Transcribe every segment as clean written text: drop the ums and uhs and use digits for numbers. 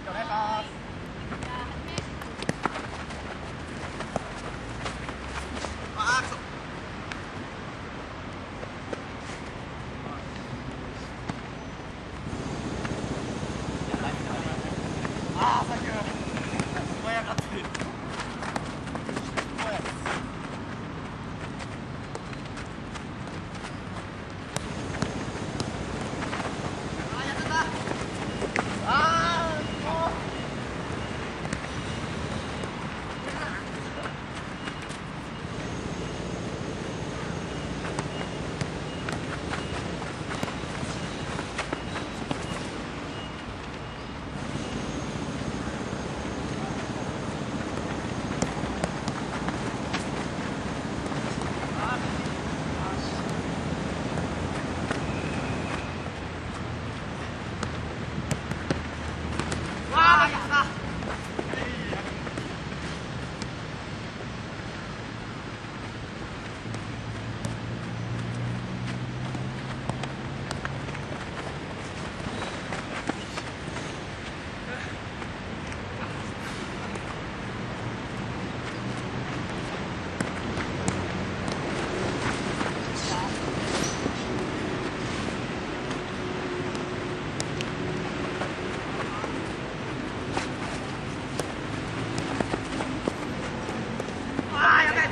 お願いします。あー、くそ。あー、サンキュー。素早かったです。素早いです。あー、やっちゃった。あー、もう。わー、やった。あー、やべえ。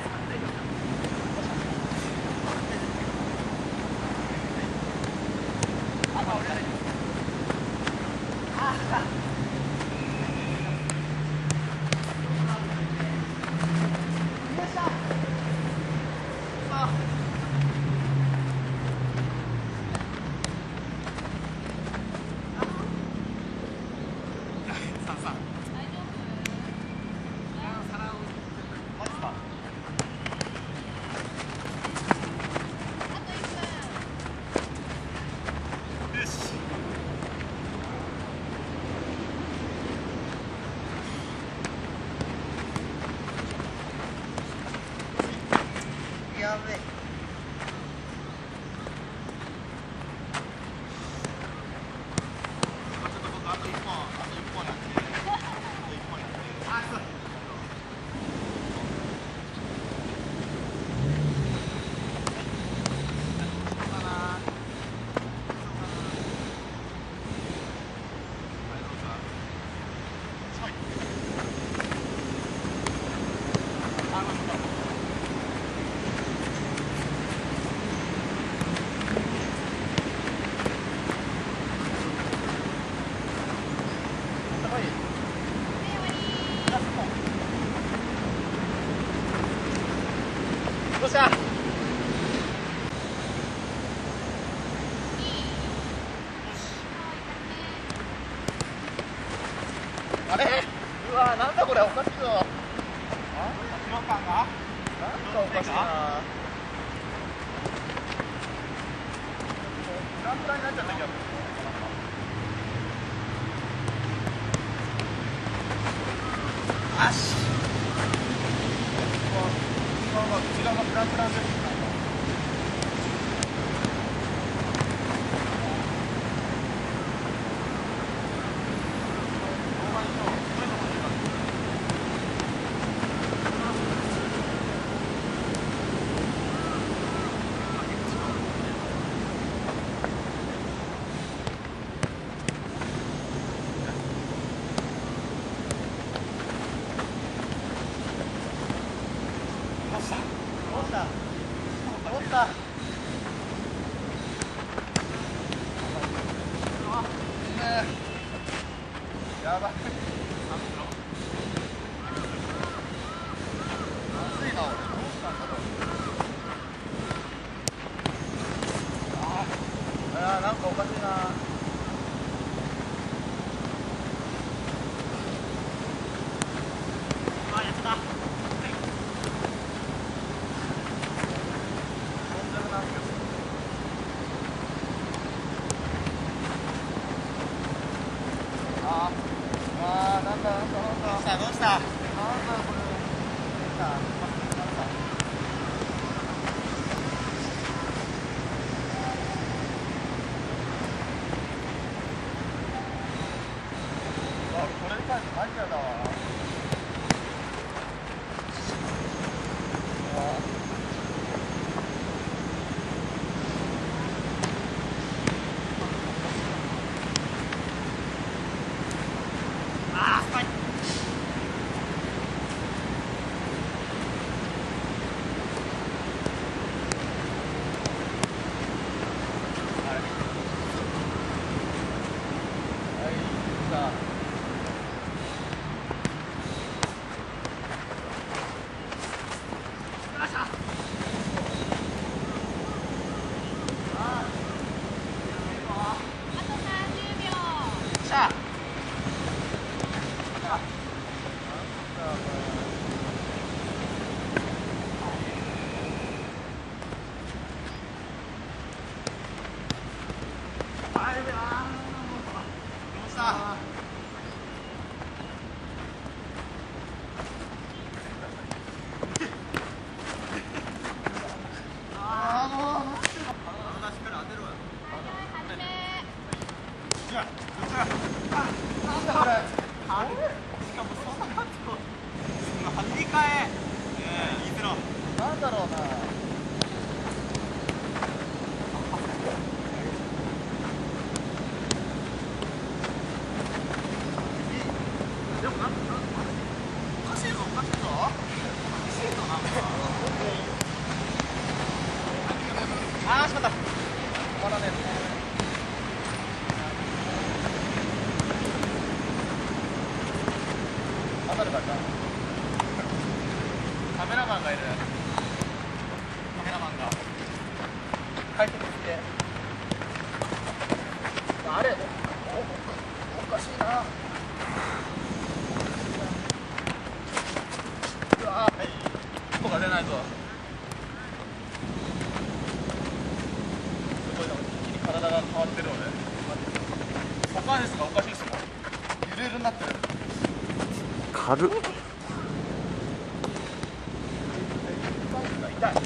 やべえ。ちょっと僕あと1本なんで、あと1本なんで。あ、そう。どうした？あれ？うわ、なんだこれ、おかしいぞ。なんかおかしいな。フラフラになっちゃったけど。あし。内側がフラフラです。やばい。暑いな、俺。どうしたんだろう。なんかおかしいな。あ、やった。なんだどうしたなんだこれ。どうした。これに関してマニアだわ。なんだろうな。でもなんかおかしいぞおかしいぞ。おかしいぞなんか。ああしまった。止まらねえ。当たるかな。カメラマンがいる。カメラマンが帰ってきて、あれおかしいな。うわー、音が出ないぞ。すごいな、一気に体が変わってる俺。股関節がおかしいっすもん。ゆるゆるになってる。 軽っ。 痛い。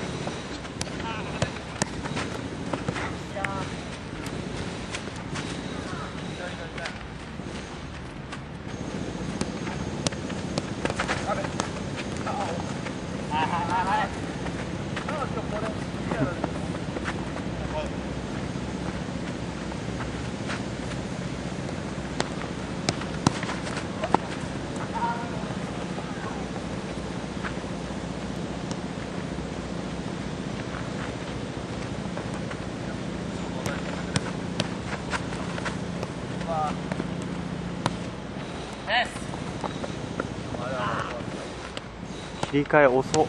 切り替え遅っ。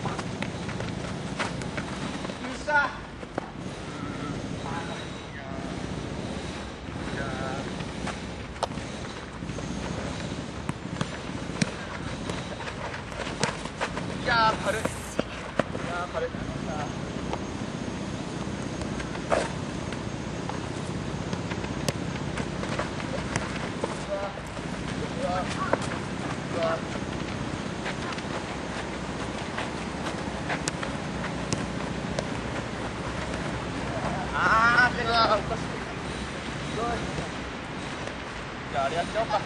いやー軽い。いやー軽い。あー手がおかしい。すごい。じゃああれやっちゃおうか。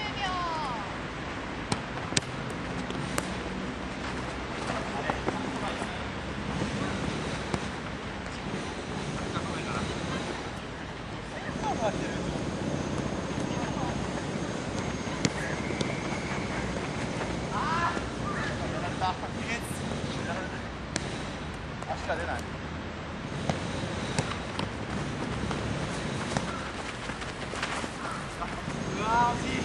足が出ない。うわー惜しい。